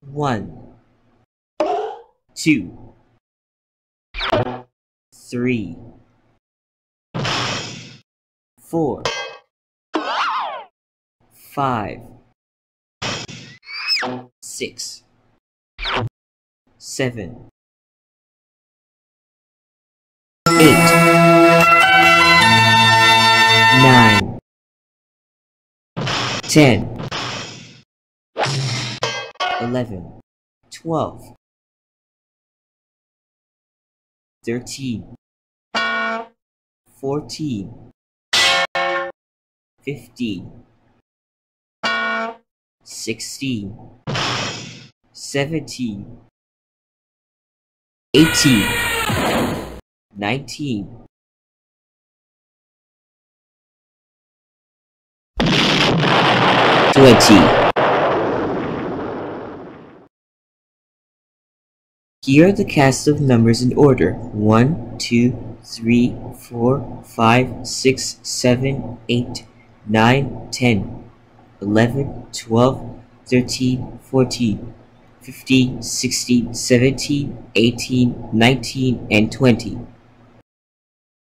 1, 2, 3, 4, 5, 6, 7, 8, 9, 10, 11, 12, 13, 14, 15, 16, 17, 18, 19, 20. Here are the cast of numbers in order: 1, 2, 3, 4, 5, 6, 7, 8, 9, 10, 11, 12, 13, 14, 15, 16, 17, 18, 19, and 20.